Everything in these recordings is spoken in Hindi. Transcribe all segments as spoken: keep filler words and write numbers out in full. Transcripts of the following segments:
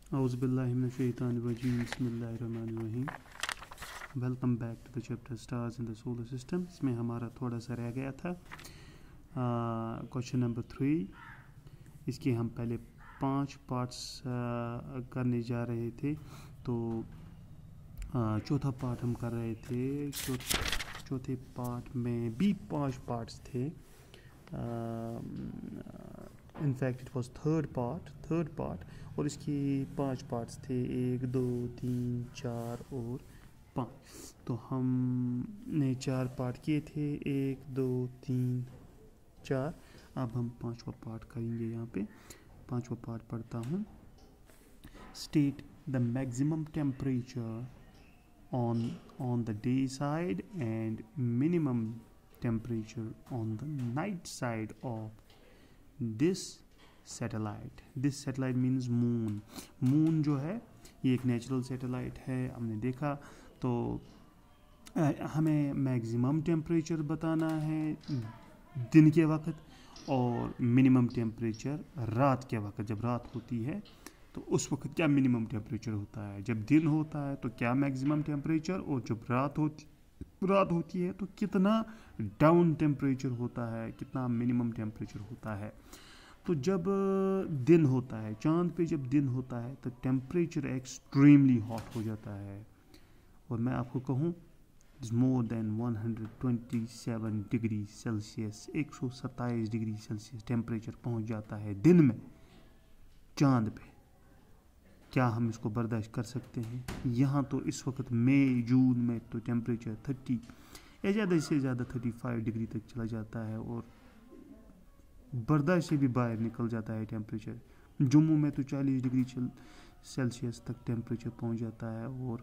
Auzubillahiminash-shaytanir-rajim. Bismillahir-rahmanir-rahim. Welcome back to the chapter stars in the solar system. इसमें हमारा थोड़ा सा रह गया था क्वेश्चन नंबर थ्री। इसके हम पहले पांच पार्ट्स करने जा रहे थे, तो uh, चौथा पार्ट हम कर रहे थे। चौ, चौथे पार्ट में भी पांच पार्ट्स थे। In fact it was third part third part और इसकी पांच पार्ट्स थे, एक दो तीन चार और पाँच। तो हमने चार पार्ट किए थे, एक दो तीन चार। अब हम पांचवा पार्ट करेंगे। यहाँ पे पांचवा पार्ट पढ़ता हूँ। State the maximum temperature on on the day side and minimum temperature on the night side of this satellite. This satellite means moon. Moon जो है ये एक नेचुरल सैटेलाइट है, हमने देखा। तो हमें मैक्सिमम टेम्परेचर बताना है दिन के वक्त और मिनिमम टेम्परेचर रात के वक्त। जब रात होती है तो उस वक्त क्या मिनिमम टेम्परेचर होता है, जब दिन होता है तो क्या मैक्सिमम टेम्परेचर, और जब रात होती रात होती है तो कितना डाउन टेम्परेचर होता है, कितना मिनिमम टेम्परेचर होता है। तो जब दिन होता है, चांद पे जब दिन होता है तो टेम्परेचर एक्सट्रीमली हॉट हो जाता है। और मैं आपको कहूँ more than one hundred twenty seven degree Celsius, एक सौ सत्ताईस डिग्री सेल्सियस टेम्परेचर पहुंच जाता है दिन में चांद पे। क्या हम इसको बर्दाश्त कर सकते हैं? यहाँ तो इस वक्त मई जून में तो टेम्परेचर थर्टी या ज़्यादा से ज़्यादा थर्टी फाइव डिग्री तक चला जाता है और बर्दाश्त से भी बाहर निकल जाता है टेम्परेचर। जम्मू में तो चालीस डिग्री सेल्सियस तक टेम्परेचर पहुंच जाता है और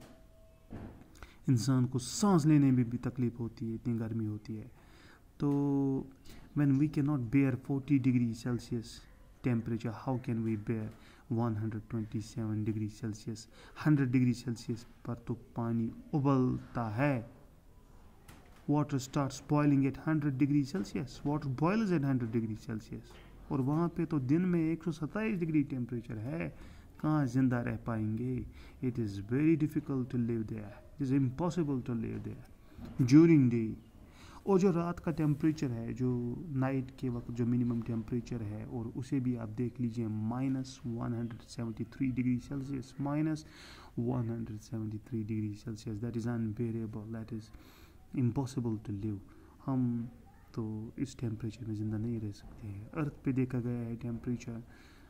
इंसान को सांस लेने में भी तकलीफ होती है, इतनी गर्मी होती है। तो when we can not bear forty degree Celsius temperature, how can we bear one hundred twenty seven degree Celsius? Hundred degree Celsius पर तो पानी उबलता है। Water starts boiling at hundred degree Celsius, water boils at hundred degree Celsius. और वहाँ पे तो दिन में एक सौ सत्ताईस डिग्री टेम्परेचर है, कहाँ जिंदा रह पाएंगे? It is very difficult to live there, it is impossible to live there during day. और जो रात का टेम्परेचर है, जो नाइट के वक्त जो मिनिमम टेम्परेचर है, और उसे भी आप देख लीजिए, minus one hundred seventy three degree Celsius, minus one hundred seventy three degree Celsius. That is unbearable, that is impossible to live. हम तो इस टेम्परेचर में ज़िंदा नहीं रह सकते हैं। अर्थ पे देखा गया है टेम्परेचर,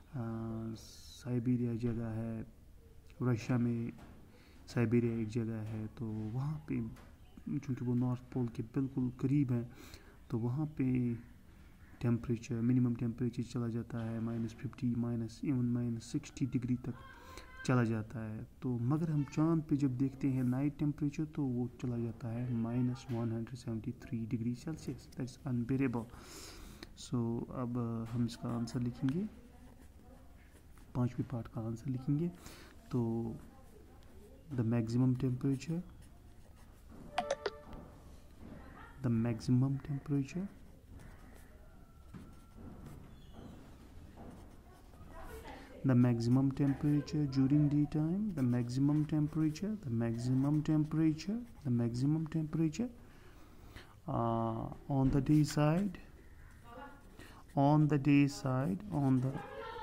साइबेरिया जगह है, रशिया में साइबेरिया एक जगह है, तो वहाँ पे चूँकि वो नॉर्थ पोल के बिल्कुल करीब है, तो वहाँ पे टेम्परेचर मिनिमम टेम्परेचर चला जाता है minus fifty, minus even minus sixty degree तक चला जाता है। तो मगर हम चांद पे जब देखते हैं नाइट टेम्परेचर, तो वो चला जाता है minus one hundred seventy three degree Celsius. That is unbearable. So अब हम इसका आंसर लिखेंगे, पांचवी पार्ट का आंसर लिखेंगे। तो the maximum temperature the maximum temperature the maximum temperature during daytime, the maximum temperature the maximum temperature the maximum temperature uh, on the day side on the day side on the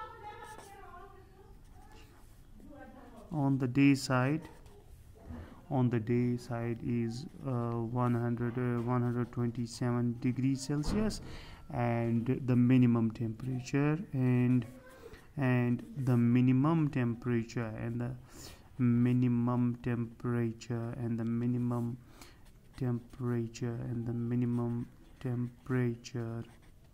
on the day side on the day side is uh, one hundred uh, one hundred twenty-seven degrees Celsius, and the minimum temperature and and the minimum temperature and the minimum temperature and the minimum temperature and the minimum temperature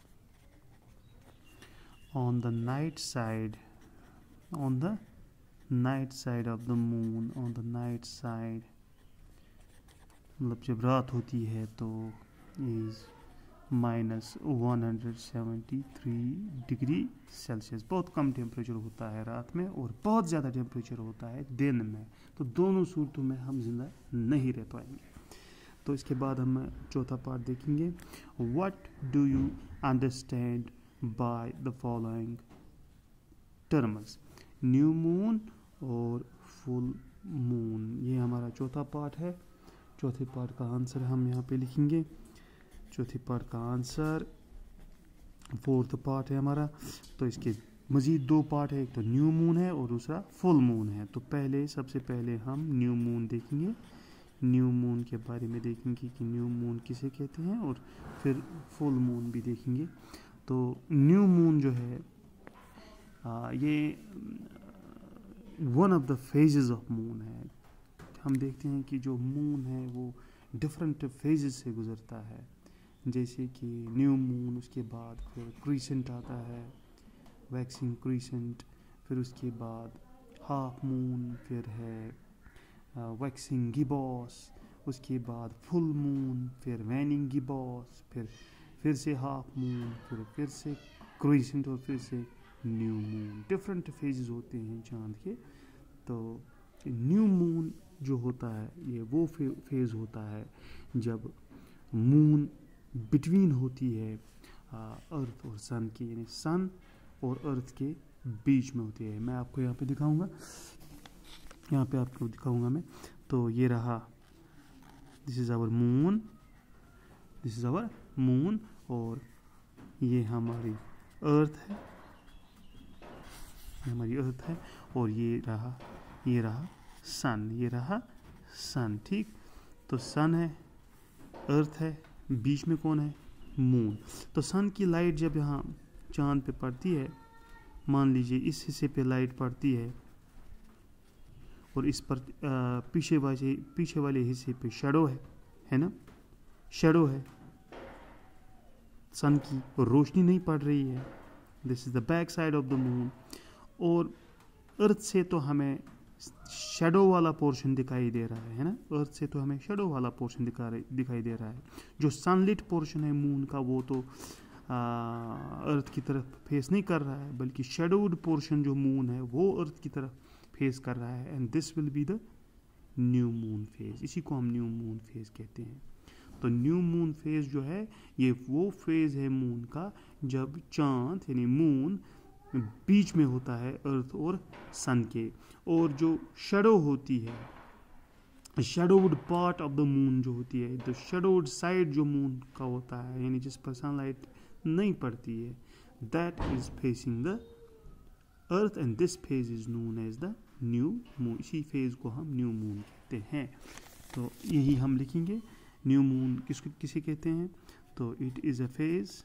on the night side on the night side of the moon on the night side, मतलब जब रात होती है तो is minus one hundred seventy three degree Celsius. बहुत कम टेम्परेचर होता है रात में और बहुत ज़्यादा टेम्परेचर होता है दिन में। तो दोनों सूरतों में हम जिंदा नहीं रह पाएंगे। तो इसके बाद हम चौथा पार्ट देखेंगे। What do you understand by the following terms? New moon और फुल मून। ये हमारा चौथा पार्ट है। चौथे पार्ट का आंसर हम यहाँ पे लिखेंगे। चौथे पार्ट का आंसर फोर्थ पार्ट है हमारा। तो इसके मज़ीद दो पार्ट है, एक तो न्यू मून है और दूसरा फुल मून है। तो पहले सबसे पहले हम न्यू मून देखेंगे, न्यू मून के बारे में देखेंगे कि न्यू मून किसे कहते हैं, और फिर फुल मून भी देखेंगे। तो न्यू मून जो है आ, ये one of the phases of moon है। हम देखते हैं कि जो मून है वो डिफरेंट फेजेस से गुजरता है, जैसे कि न्यू मून, उसके बाद फिर क्रीसेंट आता है, वैक्सिंग क्रीसेंट, फिर उसके बाद हाफ मून, फिर है वैक्सिंग गिबॉस, उसके बाद फुल मून, फिर वैनिंग गिबॉस, फिर फिर से हाफ मून, फिर फिर से क्रीसेंट और फिर से न्यू मून। डिफरेंट फेजेस होते हैं चांद के। तो न्यू मून जो होता है ये वो फे, फेज़ होता है जब मून बिटवीन होती है अर्थ और सन के, यानी सन और अर्थ के बीच में होती है। मैं आपको यहाँ पे दिखाऊंगा, यहाँ पे आपको दिखाऊंगा मैं। तो ये रहा, this is our moon, this is our moon, और ये हमारी अर्थ है, ये हमारी अर्थ है, और ये रहा ये रहा सन, ये रहा सन। ठीक, तो सन है, अर्थ है, बीच में कौन है, मून। तो सन की लाइट जब यहाँ चांद पे पड़ती है, मान लीजिए इस हिस्से पे लाइट पड़ती है और इस पर आ, पीछे वाले पीछे वाले हिस्से पे शैडो है है ना, शैडो है, सन की रोशनी नहीं पड़ रही है। This is the back side of the moon. और अर्थ से तो हमें शैडो वाला पोर्शन दिखाई दे रहा है है ना, अर्थ से तो हमें शैडो वाला पोर्शन दिखा दिखाई दे रहा है। जो सनलिट पोर्शन है मून का वो तो आ, अर्थ की तरफ फेस नहीं कर रहा है, बल्कि शैडोड पोर्शन जो मून है वो अर्थ की तरफ फेस कर रहा है। And this will be the new moon phase, इसी को हम न्यू मून फेज कहते हैं। तो न्यू मून फेज जो है ये वो फेज है मून का जब चांद यानी मून बीच में होता है अर्थ और सन के, और जो शैडो होती है, shadowed part of the moon जो होती है, द शैडोड साइड जो मून का होता है, यानी जिस पर सनलाइट नहीं पड़ती है, that is facing the earth, and this phase is known as the new moon. इसी फेज को हम न्यू मून कहते हैं। तो यही हम लिखेंगे, न्यू मून किसको किसे कहते हैं। तो it is a phase,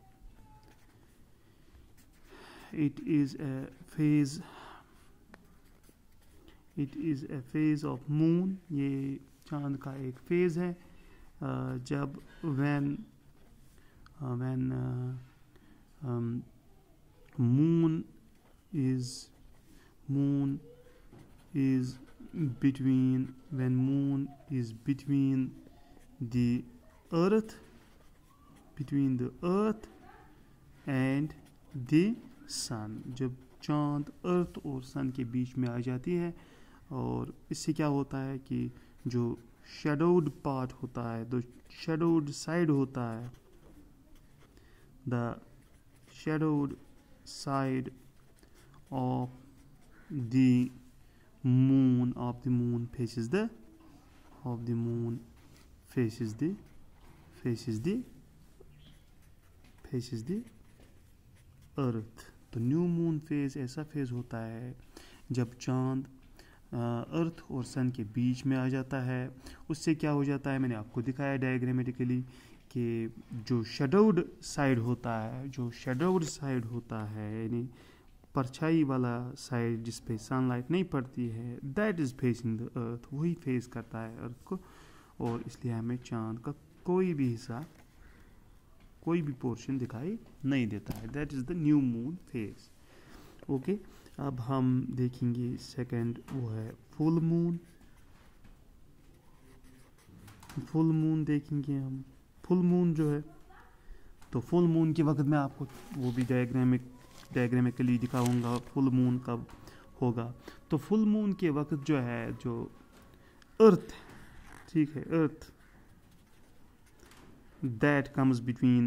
it is a phase it is a phase of moon। ये चांद का एक फेज है uh, जब when uh, when uh, um, moon is moon is between when moon is between the earth between the earth and the सन। जब चांद अर्थ और सन के बीच में आ जाती है, और इससे क्या होता है कि जो शैडोड पार्ट होता है, जो शैडोड साइड होता है, the shadowed side of the moon of the moon faces the of the moon faces the faces the faces the earth. तो न्यू मून फेज ऐसा फेज होता है जब चांद अर्थ और सन के बीच में आ जाता है। उससे क्या हो जाता है, मैंने आपको दिखाया डायग्रामेटिकली कि जो शैडोड साइड होता है, जो शैडोड साइड होता है यानी परछाई वाला साइड जिस पे सनलाइट नहीं पड़ती है, that is facing the earth, वही फेस करता है अर्थ को, और इसलिए हमें चांद का कोई भी हिस्सा, कोई भी पोर्शन दिखाई नहीं देता है। That is the new moon phase. Okay, अब हम देखेंगे सेकंड, वो है फुल मून। फुल मून देखेंगे हम। फुल मून जो है, तो फुल मून के वक्त मैं आपको वो भी डायग्रामिक डायग्रामिकली दिखाऊंगा फुल मून कब होगा। तो फुल मून के वक्त जो है, जो अर्थ, ठीक है, अर्थ that comes between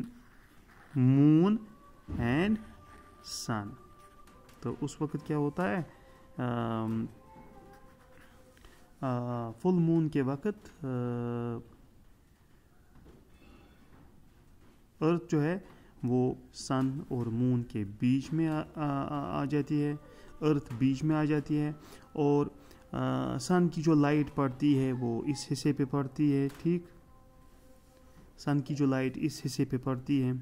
moon and sun। तो उस वक्त क्या होता है, फुल मून के वक्त अर्थ जो है वो सन और मून के बीच में आ, आ, आ जाती है, अर्थ बीच में आ जाती है, और सन की जो लाइट पड़ती है वो इस हिस्से पे पड़ती है, ठीक, सन की जो लाइट इस हिस्से पे पड़ती है,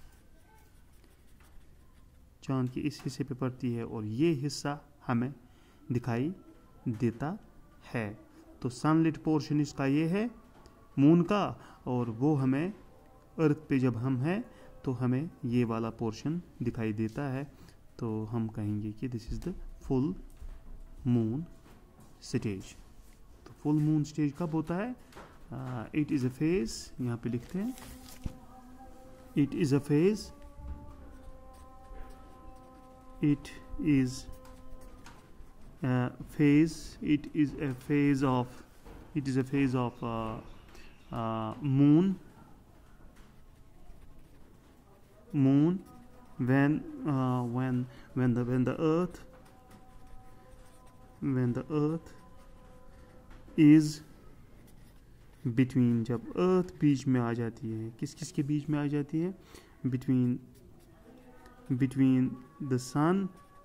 चांद के इस हिस्से पे पड़ती है, और ये हिस्सा हमें दिखाई देता है। तो सनलिट पोर्शन इसका ये है मून का, और वो हमें अर्थ पे जब हम हैं तो हमें ये वाला पोर्शन दिखाई देता है। तो हम कहेंगे कि this is the full moon stage. तो फुल मून स्टेज कब होता है? इट इज़ अ फेज, यहाँ पे लिखते हैं it is a phase, it is Uh, phase it is a phase of it is a phase of uh, uh, moon moon when uh, when when the when the earth when the earth is between, जब earth बीच में आ जाती है, किस किस के बीच में आ जाती है? between between the sun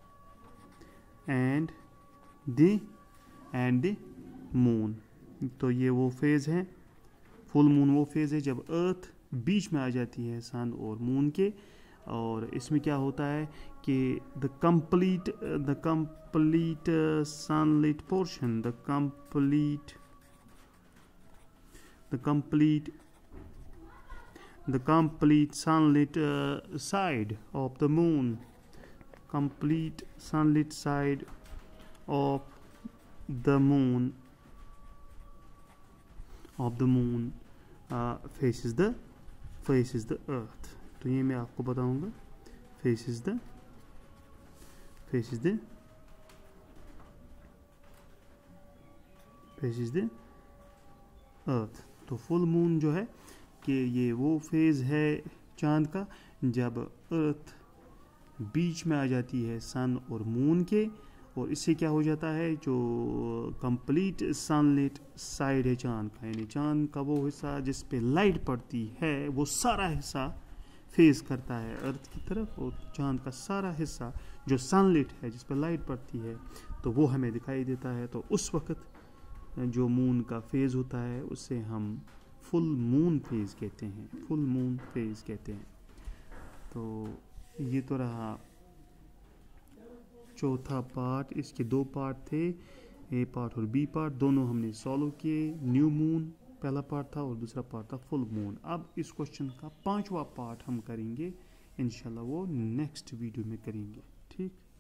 and the and the moon. तो ये वो फेज़ है, फुल मून वो फेज़ है जब अर्थ बीच में आ जाती है सन और मून के। और इसमें क्या होता है कि the complete the complete sunlit portion the complete the complete the complete sunlit side of the moon complete sunlit side of the moon of the moon uh, faces the faces the earth। तो ये मैं आपको बताऊंगा, faces the faces the faces the earth। तो फुल मून जो है कि ये वो फेज है चांद का जब अर्थ बीच में आ जाती है सन और मून के, और इससे क्या हो जाता है, जो कंप्लीट सनलिट साइड है चांद का, यानी चांद का वो हिस्सा जिस पे लाइट पड़ती है वो सारा हिस्सा फेस करता है अर्थ की तरफ, और चांद का सारा हिस्सा जो सनलिट है जिस पे लाइट पड़ती है तो वो हमें दिखाई देता है। तो उस वक्त जो मून का फेज़ होता है उसे हम फुल मून फेज़ कहते हैं, फुल मून फेज़ कहते हैं। तो ये तो रहा चौथा पार्ट, इसके दो पार्ट थे, ए पार्ट और बी पार्ट, दोनों हमने सॉल्व किए। न्यू मून पहला पार्ट था और दूसरा पार्ट था फुल मून। अब इस क्वेश्चन का पांचवा पार्ट हम करेंगे इंशाल्लाह, वो नेक्स्ट वीडियो में करेंगे, ठीक।